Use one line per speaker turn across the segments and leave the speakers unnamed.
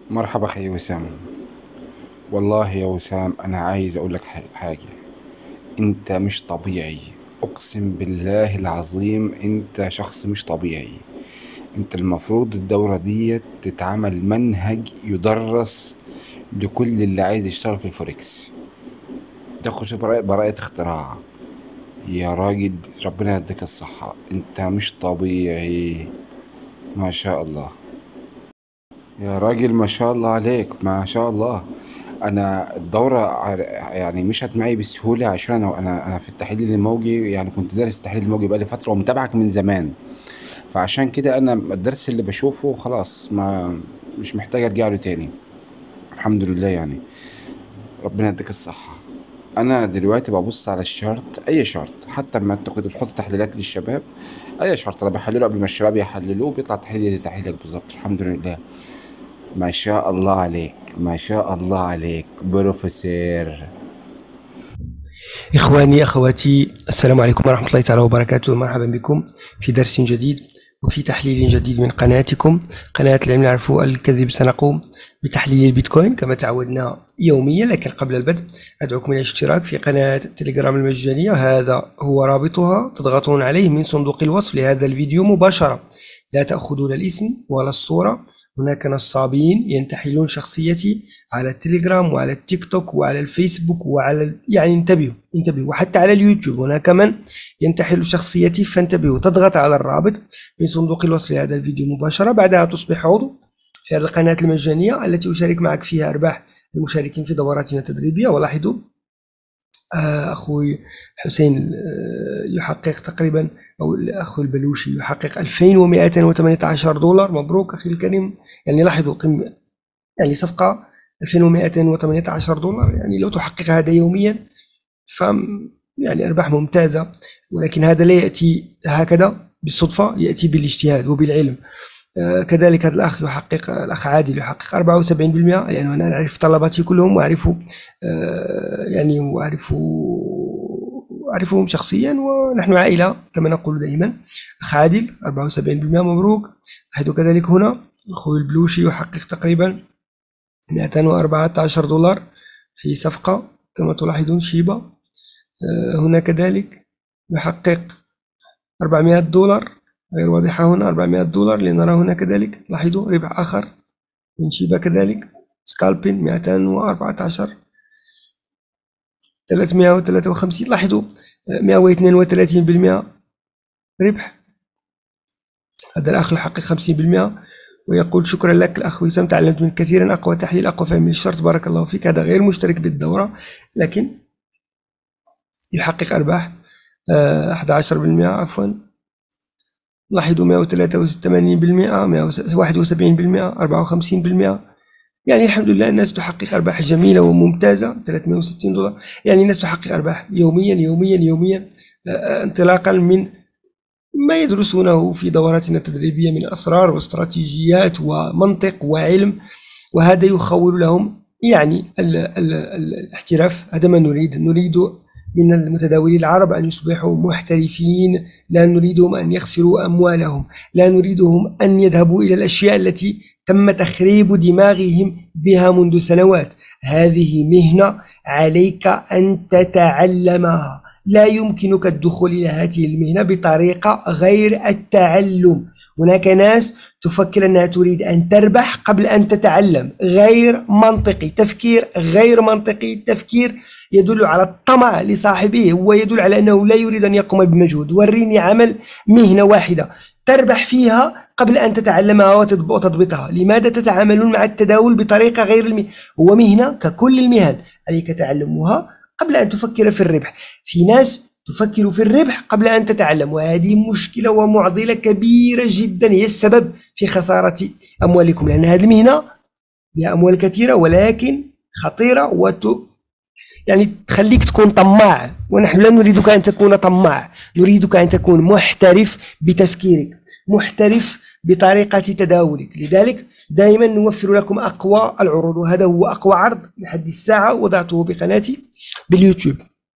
مرحبا أخي وسام. والله يا وسام أنا عايز أقول لك حاجة. أنت مش طبيعي، أقسم بالله العظيم أنت شخص مش طبيعي. أنت المفروض الدورة دي تتعمل منهج يدرس لكل اللي عايز يشتغل في الفوركس، تاخد براءة اختراع. يا راجل ربنا يديك الصحة، أنت مش طبيعي. ما شاء الله يا راجل، ما شاء الله عليك، ما شاء الله. انا الدوره يعني مشت معي بسهوله عشان انا في التحليل الموجي، يعني كنت دارس التحليل الموجي بقالي فتره ومتابعك من زمان. فعشان كده انا الدرس اللي بشوفه خلاص ما مش محتاج ارجع له تاني. الحمد لله يعني. ربنا يديك الصحه. انا دلوقتي ببص على الشارت، اي شارت، حتى لما انت كنت بتحط تحليلات للشباب، اي شارت انا بحلله قبل ما الشباب يحللوه بيطلع تحليل زي تحليلك بالظبط. الحمد لله. ما شاء الله عليك، ما شاء الله عليك بروفيسور.
إخواني أخواتي، السلام عليكم ورحمة الله تعالى وبركاته. مرحبا بكم في درس جديد وفي تحليل جديد من قناتكم، قناة العلم نعرف الكذب. سنقوم بتحليل البيتكوين كما تعودنا يوميا، لكن قبل البدء أدعوكم إلى الاشتراك في قناة التليجرام المجانية. هذا هو رابطها، تضغطون عليه من صندوق الوصف لهذا الفيديو مباشرة. لا تأخذون الاسم ولا الصورة. هناك نصابين ينتحلون شخصيتي على التليجرام وعلى التيك توك وعلى الفيسبوك وعلى يعني انتبهوا وحتى على اليوتيوب هناك من ينتحل شخصيتي، فانتبهوا. تضغط على الرابط من صندوق الوصف لهذا الفيديو مباشرة، بعدها تصبح عضو في هذه القناة المجانية التي أشارك معك فيها أرباح المشاركين في دوراتنا التدريبية. ولاحظوا أخوي حسين يحقق تقريبا، أو الأخ البلوشي يحقق $2218. مبروك أخي الكريم. يعني لاحظوا يعني صفقة $2218، يعني لو تحقق هذا يوميا ف يعني أرباح ممتازة. ولكن هذا لا يأتي هكذا بالصدفة، يأتي بالاجتهاد وبالعلم. كذلك هذا الأخ يحقق، الأخ عادل يحقق 74%، لأنه أنا أعرف طلباتي كلهم وأعرف يعني أعرفهم شخصيا ونحن عائلة كما نقول دائما. أخ عادل 74%، مبروك. حيث كذلك هنا أخوي البلوشي يحقق تقريبا $214 في صفقة كما تلاحظون شيبا. هنا كذلك يحقق $400 غير واضحة هنا، $400 لنرى هنا كذلك. لاحظوا ربح آخر من شيبا كذلك، سكالبين 214 353. لاحظوا 132% ربح. هذا الأخ يحقق 50% ويقول شكرا لك الأخ وسام، تعلمت منك كثيرا، أقوى تحليل، أقوى فهم للشرط، بارك الله فيك. هذا غير مشترك بالدورة لكن يحقق أرباح 11%، عفوا. لاحظوا 183%، 171%، 54%. يعني الحمد لله الناس تحقق أرباح جميلة وممتازة. $360، يعني الناس تحقق أرباح يوميا يوميا يوميا، انطلاقا من ما يدرسونه في دوراتنا التدريبية من أسرار واستراتيجيات ومنطق وعلم، وهذا يخول لهم يعني الاحتراف. هذا ما نريد من المتداولين العرب أن يصبحوا محترفين. لا نريدهم أن يخسروا أموالهم، لا نريدهم أن يذهبوا إلى الأشياء التي تم تخريب دماغهم بها منذ سنوات. هذه مهنة عليك أن تتعلمها، لا يمكنك الدخول إلى هذه المهنة بطريقة غير التعلم. هناك ناس تفكر أنها تريد أن تربح قبل أن تتعلم، غير منطقي، تفكير غير منطقي، تفكير يدل على الطمع لصاحبه، هو يدل على أنه لا يريد أن يقوم بمجهود. وريني عمل مهنة واحدة تربح فيها قبل أن تتعلمها وتضبطها. لماذا تتعاملون مع التداول بطريقة غير هو مهنة ككل المهن، عليك تعلمها قبل أن تفكر في الربح. في ناس تفكر في الربح قبل أن تتعلم، وهذه مشكلة ومعضلة كبيرة جدا، هي السبب في خسارة أموالكم، لأن هذه المهنة بها أموال كثيرة ولكن خطيرة يعني تخليك تكون طماع. ونحن لا نريدك أن تكون طماع، نريدك أن تكون محترف بتفكيرك، محترف بطريقة تداولك. لذلك دائما نوفر لكم أقوى العروض، وهذا هو أقوى عرض لحد الساعة وضعته بقناتي باليوتيوب.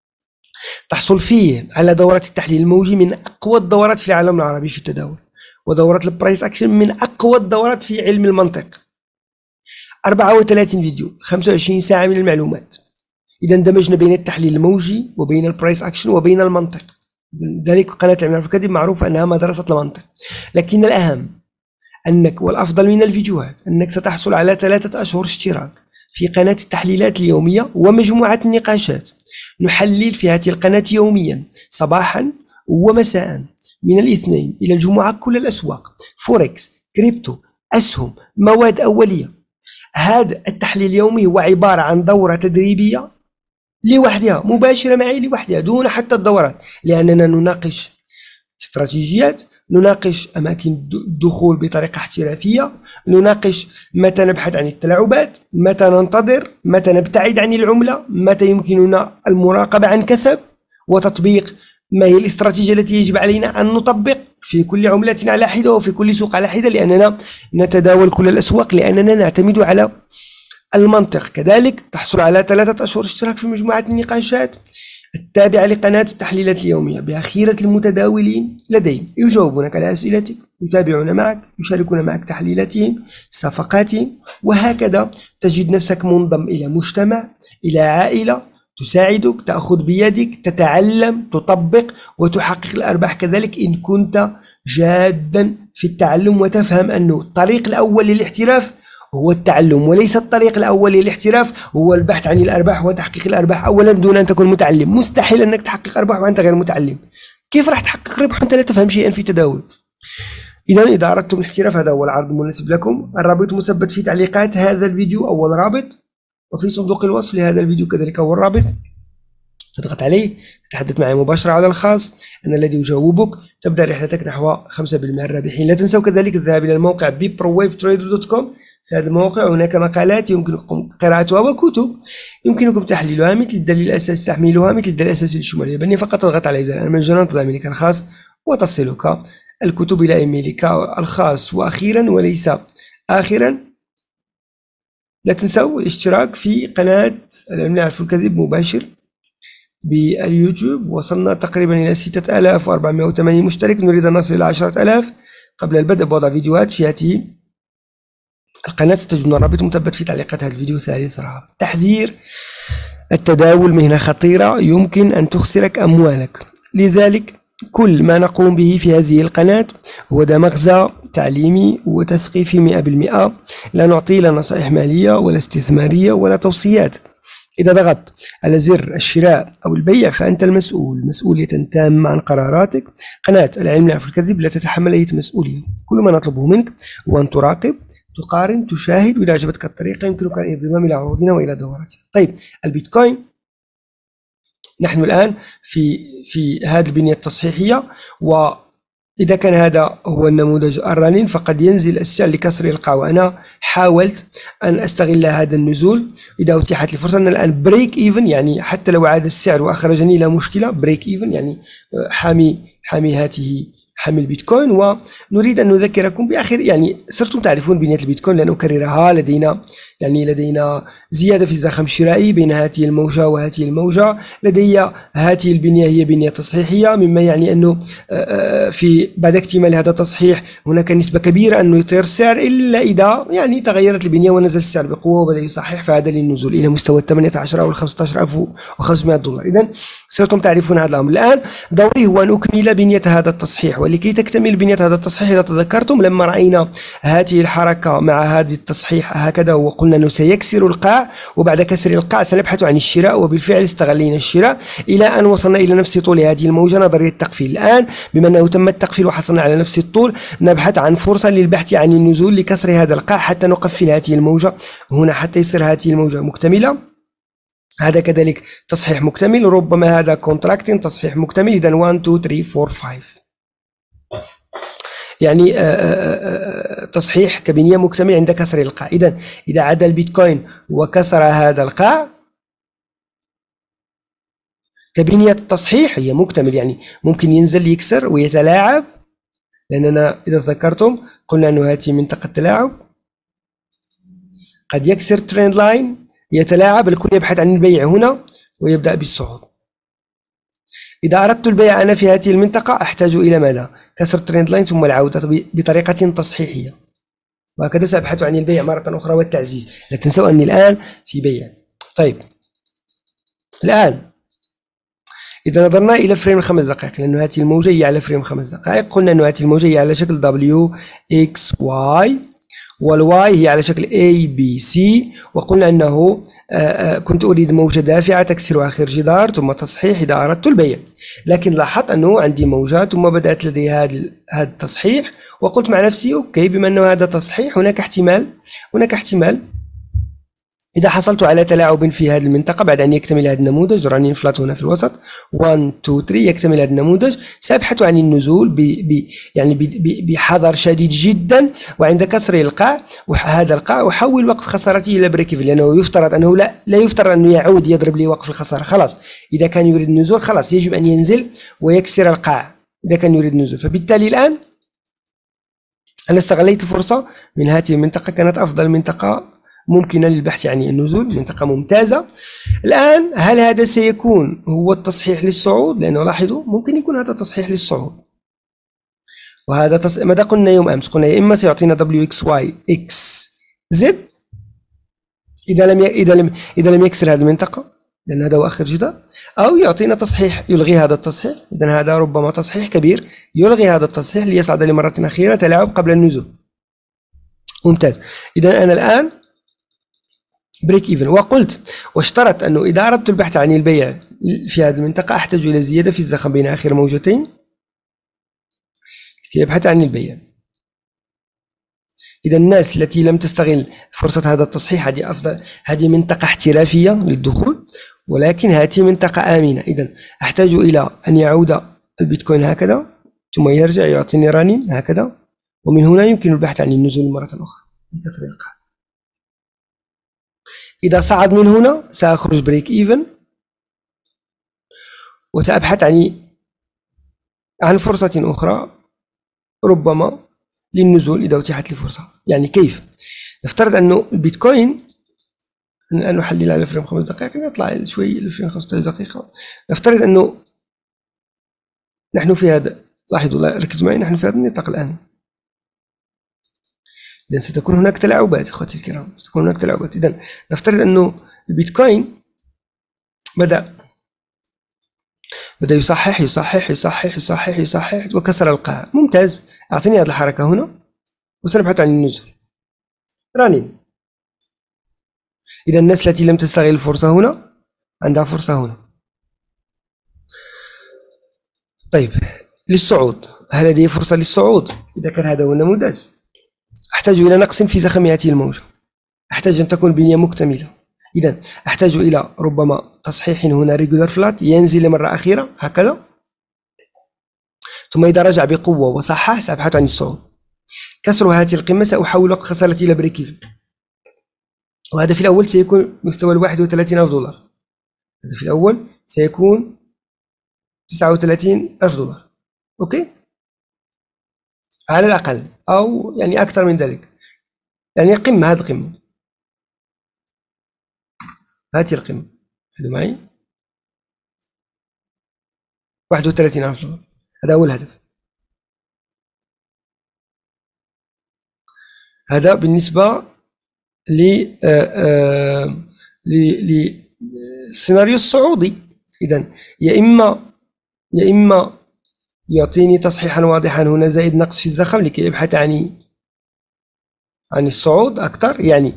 تحصل فيه على دورة التحليل الموجي من أقوى الدورات في العالم العربي في التداول، ودورة البرايس أكشن من أقوى الدورات في علم المنطق. 34 فيديو، 25 ساعة من المعلومات. إذا اندمجنا بين التحليل الموجي وبين البرايس أكشن وبين المنطق. لذلك قناة العلم في الكذب معروفة أنها مدرسة المنطق. لكن الأهم أنك، والأفضل من الفيديوهات، أنك ستحصل على 3 أشهر اشتراك في قناة التحليلات اليومية ومجموعة النقاشات. نحلل في هذه القناة يوميا صباحا ومساء من الاثنين إلى الجمعة كل الأسواق، فوركس، كريبتو، أسهم، مواد أولية. هذا التحليل اليومي هو عبارة عن دورة تدريبية لوحدها، مباشرة معي لوحدها دون حتى الدورات، لأننا نناقش استراتيجيات، نناقش أماكن الدخول بطريقة احترافية، نناقش متى نبحث عن التلاعبات، متى ننتظر، متى نبتعد عن العملة، متى يمكننا المراقبة عن كثب وتطبيق ما هي الاستراتيجية التي يجب علينا أن نطبق في كل عملة على حدة وفي كل سوق على حدة، لأننا نتداول كل الأسواق، لأننا نعتمد على المنطق. كذلك تحصل على 3 أشهر اشتراك في مجموعة النقاشات التابعة لقناة التحليلات اليومية بأخيرة المتداولين لديهم، يجاوبونك على أسئلتك، يتابعون معك، يشاركون معك تحليلاتهم، صفقاتهم، وهكذا تجد نفسك منضم إلى مجتمع، إلى عائلة تساعدك، تأخذ بيدك، تتعلم، تطبق وتحقق الأرباح. كذلك إن كنت جادا في التعلم وتفهم أنه الطريق الأول للاحتراف هو التعلم، وليس الطريق الأول للاحتراف هو البحث عن الأرباح وتحقيق الأرباح أولا دون أن تكون متعلم. مستحيل أنك تحقق أرباح وأنت غير متعلم. كيف راح تحقق ربح وأنت لا تفهم شيئا في التداول؟ إذا أردتم الاحتراف هذا هو العرض المناسب لكم. الرابط مثبت في تعليقات هذا الفيديو أول رابط، وفي صندوق الوصف لهذا الفيديو كذلك أول رابط. تضغط عليه، تتحدث معي مباشرة على الخاص، أنا الذي أجاوبك، تبدأ رحلتك نحو 5% الرابحين. لا تنسوا كذلك الذهاب إلى الموقع bprowavetrader.com. في هذا الموقع هناك مقالات يمكنكم قراءتها وكتب يمكنكم تحليلها مثل الدليل الأساسي، تحميلها مثل الدليل الأساسي للشمول الياباني. فقط تضغط على إبداء مجانا تضامنك الخاص وتصلك الكتب إلى إيميلك الخاص. وأخيرا وليس آخرا، لا تنسوا الاشتراك في قناة العلم يعرف الكذب مباشر باليوتيوب. وصلنا تقريبا إلى 6480 مشترك، نريد أن نصل إلى 10,000 قبل البدء بوضع فيديوهات في هذه القناة. ستجدون الرابط مثبت في تعليقات هذا الفيديو. ثالث رابط، تحذير: التداول مهنة خطيرة يمكن أن تخسرك أموالك، لذلك كل ما نقوم به في هذه القناة هو مغزى تعليمي وتثقيفي 100%. لا نعطي لا نصائح مالية ولا استثمارية ولا توصيات. إذا ضغطت على زر الشراء أو البيع فأنت المسؤول، مسؤولية تامة عن قراراتك. قناة العلم يعرف الكذب لا تتحمل أي مسؤولية. كل ما نطلبه منك هو أن تراقب، تقارن، تشاهد، وإذا عجبتك الطريقة يمكنك الانضمام إلى عروضنا وإلى دوراتنا. طيب، البيتكوين، نحن الآن في هذه البنية التصحيحية، وإذا كان هذا هو النموذج الرنين فقد ينزل السعر لكسر القاع، وأنا حاولت أن أستغل هذا النزول إذا أتيحت لي فرصة. أن الآن بريك إيفن، يعني حتى لو عاد السعر وأخرجني إلى مشكلة، بريك إيفن يعني حامي هاته حمل البيتكوين. ونريد أن نذكركم بآخر، يعني صرتم تعرفون بنية البيتكوين لن أكررها. لدينا زيادة في الزخم الشرائي بين هذه الموجة وهذه الموجة. لدي هذه البنية هي بنية تصحيحية، مما يعني أنه في بعد اكتمال هذا التصحيح هناك نسبة كبيرة أنه يطير السعر، إلا إذا يعني تغيرت البنية ونزل السعر بقوة وبدأ يصحح، فهذا للنزول إلى مستوى 18 أو 15,500 دولار. إذن صرتم تعرفون هذا الأمر. الآن دوري هو أن أكمل بنية هذا التصحيح، ولكي تكتمل بنية هذا التصحيح إذا تذكرتم لما رأينا هذه الحركة مع هذه التصحيح هكذا وقلنا أنه سيكسر القاع، وبعد كسر القاع سنبحث عن الشراء، وبالفعل استغلينا الشراء إلى أن وصلنا إلى نفس طول هذه الموجة. نظرية التقفيل. الآن بما أنه تم التقفيل وحصلنا على نفس الطول، نبحث عن فرصة للبحث عن النزول لكسر هذا القاع حتى نقفل هذه الموجة هنا، حتى يصير هذه الموجة مكتملة. هذا كذلك تصحيح مكتمل، ربما هذا كونتراكتين تصحيح مكتمل. إذا 1 2 3 4 5 يعني تصحيح كبنية مكتمل عند كسر القاع. إذا عاد البيتكوين وكسر هذا القاع كبنية التصحيح هي مكتمل، يعني ممكن ينزل يكسر ويتلاعب، لأننا إذا ذكرتم قلنا أنه هذه منطقة تلاعب. قد يكسر تريند لاين، يتلاعب، الكل يبحث عن البيع هنا ويبدأ بالصعود. إذا أردت البيع أنا في هذه المنطقة أحتاج إلى ماذا؟ كسر تريند لاين ثم العودة بطريقة تصحيحية. وهكذا سأبحث عن البيع مرة أخرى والتعزيز. لا تنسوا أني الآن في بيع. طيب الآن إذا نظرنا إلى فريم 5 دقائق، لأن هذه الموجة هي على فريم 5 دقائق، قلنا أن هذه الموجة هي على شكل W X Y، والواي هي على شكل A B C، وقلنا أنه كنت أريد موجة دافعة تكسر آخر جدار ثم تصحيح إذا أردت البيع، لكن لاحظت أنه عندي موجة ثم بدأت لدي هذا التصحيح، وقلت مع نفسي أوكي، بما أنه هذا تصحيح هناك احتمال إذا حصلت على تلاعب في هذه المنطقة بعد أن يكتمل هذا النموذج، رانين فلات هنا في الوسط 1 2 3 يكتمل هذا النموذج، سأبحث عن النزول بحذر شديد جدا، وعند كسر القاع هذا القاع أحول وقف خسارته إلى بريك إيفن، لأنه يفترض أنه لا يفترض أنه يعود يضرب لي وقف الخسارة. خلاص إذا كان يريد النزول خلاص يجب أن ينزل ويكسر القاع إذا كان يريد النزول. فبالتالي الآن أنا استغليت الفرصة من هذه المنطقة، كانت أفضل منطقة ممكنة للبحث عن النزول، منطقة ممتازة. الآن هل هذا سيكون هو التصحيح للصعود؟ لأنه لاحظوا ممكن يكون هذا تصحيح للصعود، وهذا ماذا قلنا يوم أمس؟ قلنا يا إما سيعطينا WXY XZ إذا لم يكسر هذه المنطقة، لأن هذا هو آخر جدار، أو يعطينا تصحيح يلغي هذا التصحيح. إذا هذا ربما تصحيح كبير يلغي هذا التصحيح ليصعد لمرة أخيرة تلاعب قبل النزول. ممتاز. إذا أنا الآن بريك إيفن، وقلت واشترط أنه إذا أردت البحث عن البيع في هذه المنطقة أحتاج إلى زيادة في الزخم بين آخر موجتين كي يبحث عن البيع. إذا الناس التي لم تستغل فرصة هذا التصحيح هذه أفضل، هذه منطقة احترافية للدخول، ولكن هذه منطقة آمنة. إذا أحتاج إلى أن يعود البيتكوين هكذا ثم يرجع يعطيني رانين هكذا، ومن هنا يمكن البحث عن النزول مرة أخرى بكسر القاع. إذا صعد من هنا سأخرج بريك إيفن وسأبحث عن فرصة أخرى ربما للنزول إذا أتيحت لي فرصة. يعني كيف؟ نفترض أنه البيتكوين، الآن نحلل على فريم 5 دقائق يطلع شوي الفريم 15 دقيقة. نفترض أنه نحن في هذا، لاحظوا ركزوا معي، نحن في هذا النطاق الآن، إذن ستكون هناك تلاعبات إخوتي الكرام، ستكون هناك تلاعبات. إذن نفترض أنه البيتكوين بدأ يصحح يصحح يصحح يصحح يصحح وكسر القاع. ممتاز، أعطيني هذه الحركة هنا وسنبحث عن النزول رانين. إذا الناس التي لم تستغل الفرصة هنا عندها فرصة هنا. طيب للصعود، هل لدي فرصة للصعود؟ إذا كان هذا هو النموذج أحتاج إلى نقص في زخم هذه الموجة، أحتاج أن تكون بنية مكتملة. إذا أحتاج إلى ربما تصحيح هنا ريجولار فلات ينزل لمرة أخيرة هكذا، ثم إذا رجع بقوة وصحح سأبحث عن الصعود. كسر هذه القمة سأحول وقت خسارتي إلى بريك إيفن، وهذا في الأول سيكون مستوى 31,000 دولار. هذا في الأول سيكون 39,000 دولار. أوكي، على الأقل، أو يعني أكثر من ذلك. يعني قمة، هذه القمة، هذه القمة، خذوا معي 31,000 دولار. هذا أول هدف. هذا بالنسبة للسيناريو الصعودي. إذن يا إما يعطيني تصحيحا واضحا هنا زائد نقص في الزخم لكي يبحث عن الصعود أكثر. يعني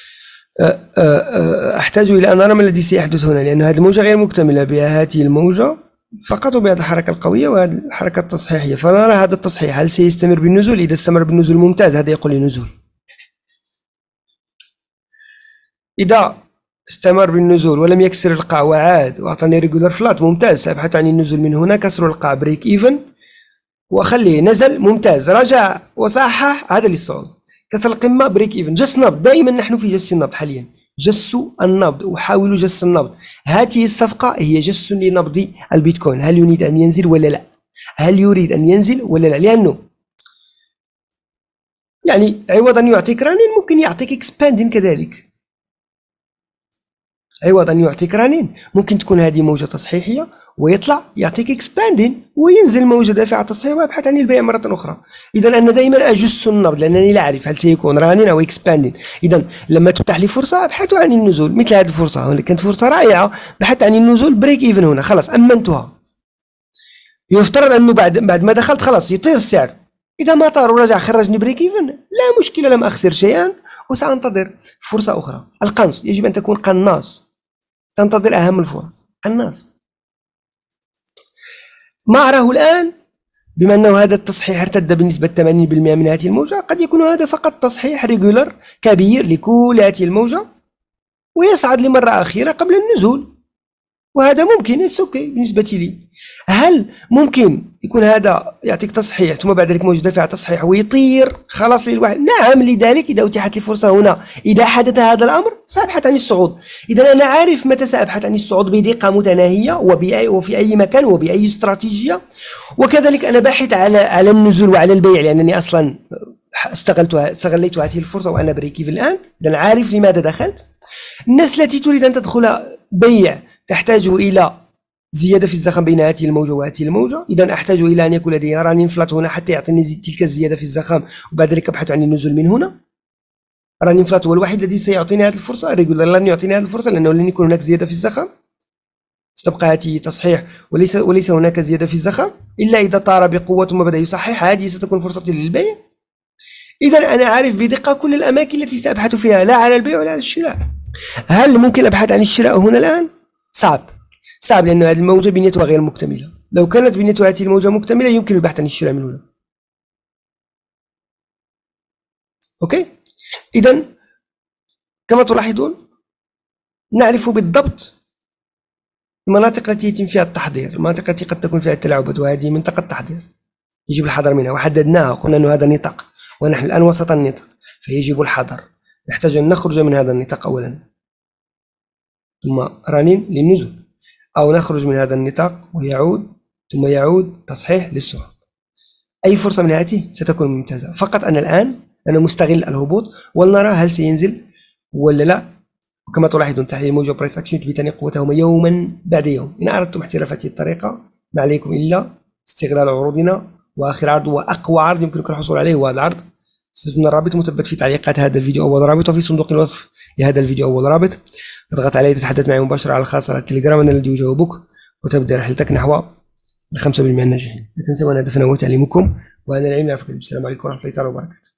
أحتاج إلى أن أرى ما الذي سيحدث هنا، لأن هذه الموجة غير مكتملة بها هذه الموجة فقط وبهذه الحركة القوية وهذه الحركة التصحيحية. فنرى هذا التصحيح هل سيستمر بالنزول؟ إذا استمر بالنزول ممتاز، هذا يقول لي نزول. إذا استمر بالنزول ولم يكسر القاع وعاد وأعطاني ريجولار فلات ممتاز، سأبحث عن النزول من هنا، كسر القاع بريك إيفن وأخليه نزل ممتاز، رجع وصحح هذا للصعود. كسر القمة بريك إيفن، جس نبض. دائما نحن في جس النبض حاليا، جس النبض، أحاول جس النبض. هذه الصفقة هي جس لنبض البيتكوين، هل يريد أن ينزل ولا لا؟ هل يريد أن ينزل ولا لا؟ لأنه يعني عوض أن يعطيك رانين ممكن يعطيك اكسباندين كذلك. عوض أن يعطيك رنين ممكن تكون هذه موجة تصحيحية ويطلع يعطيك اكسباندين وينزل موجة دافعة تصحيح ويبحث عن البيع مرة أخرى. إذا أنا دائما أجس النبض لأنني لا أعرف هل سيكون رانين أو اكسباندين. إذا لما تفتح لي فرصة أبحث عن النزول، مثل هذه الفرصة هنا كانت فرصة رائعة، بحثت عن النزول بريك إيفن هنا خلاص أمنتها. يفترض أنه بعد ما دخلت خلاص يطير السعر، إذا ما طار ورجع خرجني بريك إيفن لا مشكلة، لم أخسر شيئا وسأنتظر فرصة أخرى. القنص يجب أن تكون قناص، تنتظر أهم الفرص، قناص. ما أراه الآن بما أنه هذا التصحيح ارتد بنسبة 80% من هذه الموجة، قد يكون هذا فقط تصحيح ريجولر كبير لكل هذه الموجة ويصعد لمرة أخيرة قبل النزول، وهذا ممكن اوكي بالنسبة لي. هل ممكن يكون هذا يعطيك تصحيح ثم بعد ذلك موجة دافعة تصحيح ويطير خلاص للواحد؟ نعم، لذلك إذا أتيحت لي فرصة هنا إذا حدث هذا الأمر سأبحث عن الصعود. إذا أنا عارف متى سأبحث عن الصعود بدقة متناهية وفي أي مكان وبأي استراتيجية، وكذلك أنا باحث على النزول وعلى البيع لأنني أصلا استغليت هذه الفرصة وأنا بريكيف الآن. إذا عارف لماذا دخلت. الناس التي تريد أن تدخل بيع تحتاج إلى زيادة في الزخم بين هذه الموجة وهذه الموجة، إذا أحتاج إلى أن يكون لدي رانين فلات هنا حتى يعطيني تلك الزيادة في الزخم وبعد ذلك أبحث عن النزول من هنا. رانين فلات هو الوحيد الذي سيعطيني هذه الفرصة، الريجولر لن يعطيني هذه الفرصة لأنه لن يكون هناك زيادة في الزخم، ستبقى هذه تصحيح وليس هناك زيادة في الزخم إلا إذا طار بقوة ثم بدأ يصحح، هذه ستكون فرصتي للبيع. إذا أنا عارف بدقة كل الأماكن التي سأبحث فيها لا على البيع ولا على الشراء. هل ممكن أبحث عن الشراء هنا الآن؟ صعب لأن هذه الموجة بنيتها غير مكتملة. لو كانت بنيتها هذه الموجة مكتملة يمكن البحث عن الشراء من هنا. أوكي؟ إذا كما تلاحظون نعرف بالضبط المناطق التي يتم فيها التحضير، المناطق التي قد تكون فيها التلاعبات، وهذه منطقة تحضير يجب الحذر منها وحددناها، قلنا أن هذا نطاق ونحن الآن وسط النطاق فيجب الحذر. نحتاج أن نخرج من هذا النطاق أولا ثم رنين للنزول، أو نخرج من هذا النطاق ويعود ثم يعود تصحيح للصعود. أي فرصة من هذه ستكون ممتازة. فقط أنا الآن أنا مستغل الهبوط ولنرى هل سينزل ولا لا. وكما تلاحظون تحليل الموجة برايس أكشن يثبتان قوتهما يوما بعد يوم. إن أردتم احتراف هذه الطريقة ما عليكم إلا استغلال عروضنا، وآخر عرض وأقوى عرض يمكنكم الحصول عليه هو هذا العرض. ستجدون الرابط مثبت في تعليقات هذا الفيديو أول رابط، وفي صندوق الوصف لهذا الفيديو أول رابط. اضغط عليه تتحدث معي مباشرة على الخاص على التليجرام أنا الذي أجاوبك، وتبدأ رحلتك نحو 5% الناجحين. لا تنسوا أن هدفنا هو تعليمكم وأن العلم يعرفكم. السلام عليكم ورحمة الله تعالى وبركاته.